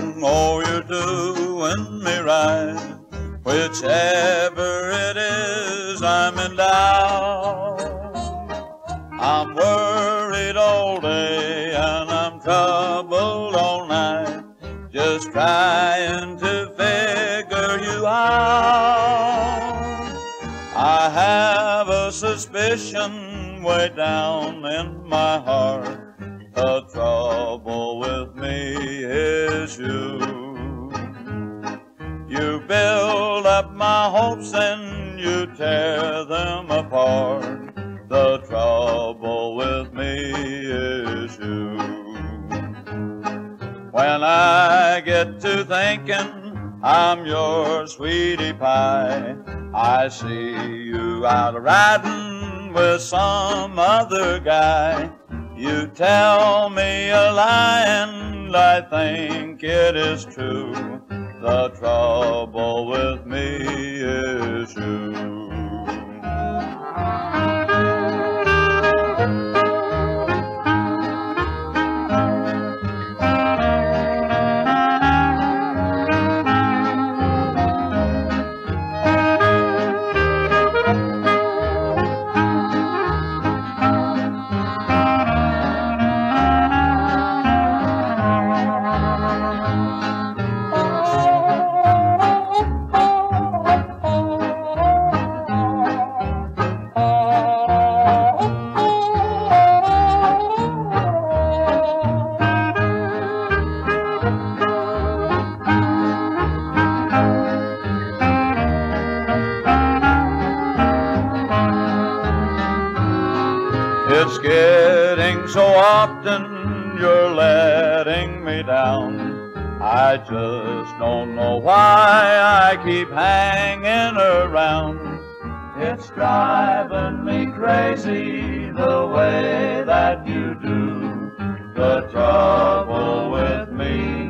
oh, you're doing me right. Whichever it is, I'm in doubt. I'm worried all day and I'm troubled all night, just trying to figure you out. I have a suspicion way down in my heart, the trouble with me is you. You build up my hopes and you tear them apart, the trouble with me is you. When I get to thinking I'm your sweetie pie, I see you out riding with some other guy. You tell me a lie and I think it is true, the trouble with me is you. It's getting so often you're letting me down. I just don't know why I keep hanging around. It's driving me crazy the way that you do. The trouble with me